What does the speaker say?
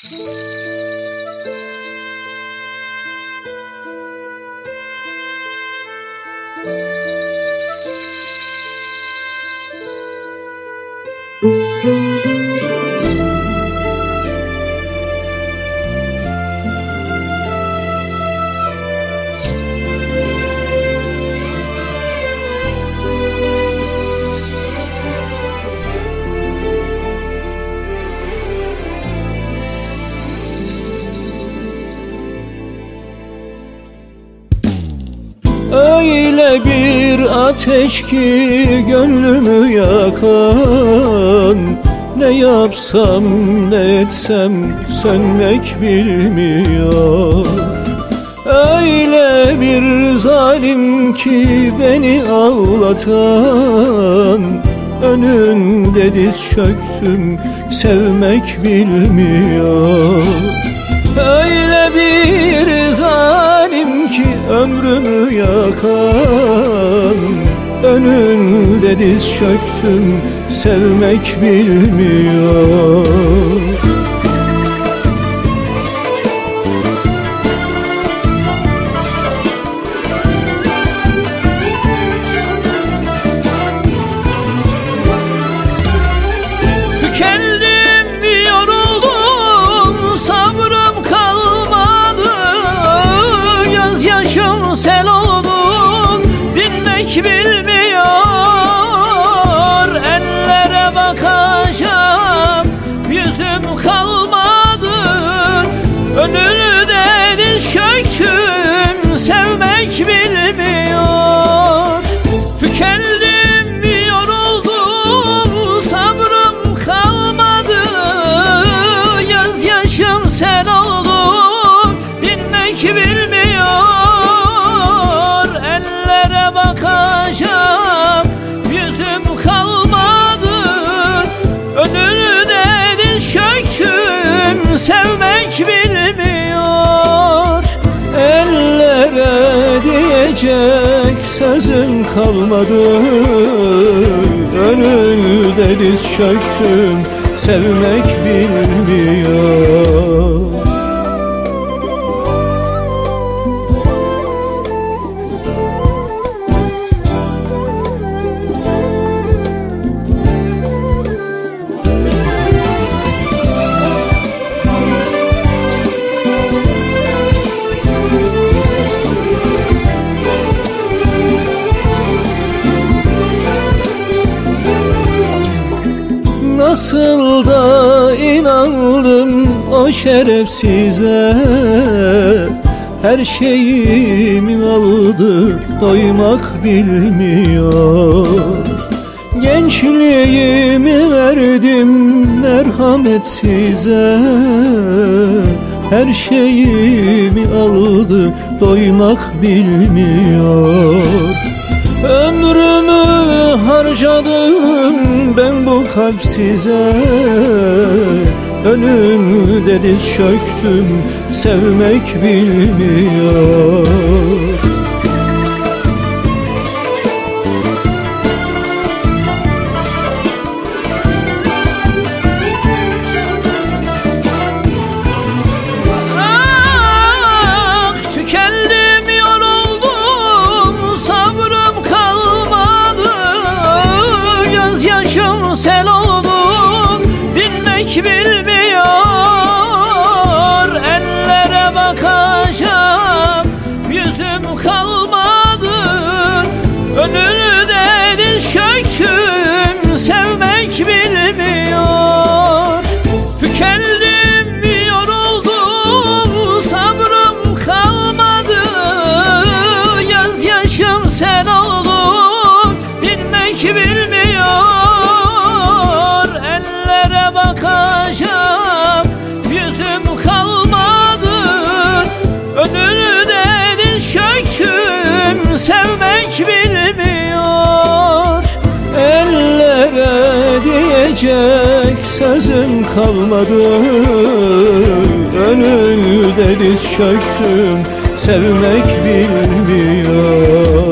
Öyle bir ateş ki gönlümü yakan, ne yapsam ne etsem sönmek bilmiyor. Öyle bir zalim ki beni ağlatan, önünde diz çöktüm sevmek bilmiyor. Öyle bir zalim ki ömrümü yakan, önünde diz çöktüm sevmek bilmiyor. Sel oldun dinmek bilmiyor. Ellere bakacağım yüzüm kalmadı. Önünde diz çöktüm sevmek bilmiyor. Tükendim yoruldum sabrım kalmadı. Gözyaşım sel oldun dinmek bilmiyor. Bakacağım yüzüm kalmadı. Önünde diz çöktüm sevmek bilmiyor. Ellere diyecek sözüm kalmadı. Önünde diz çöktüm sevmek bilmiyor. Nasıl da inandım o şerefsize, her şeyimi aldı doymak bilmiyor. Gençliğimi verdim merhametsize, her şeyimi aldı doymak bilmiyor. Ömrümü harcadım ben bu kalp size, önünde diz çöktüm sevmek bilmiyor. Sel oldun dinmek bilmiyor. Ellere bakacağım yüzüm kalmadı. Önünde diz çöktüm sevmek bilmiyor. Tükendim yoruldum sabrım kalmadı. Gözyaşım sel oldun dinmek bilmiyor. Bakacağım yüzüm kalmadı. Önünde diz çöktüm sevmek bilmiyor. Ellere diyecek sözüm kalmadı. Önünde diz çöktüm sevmek bilmiyor.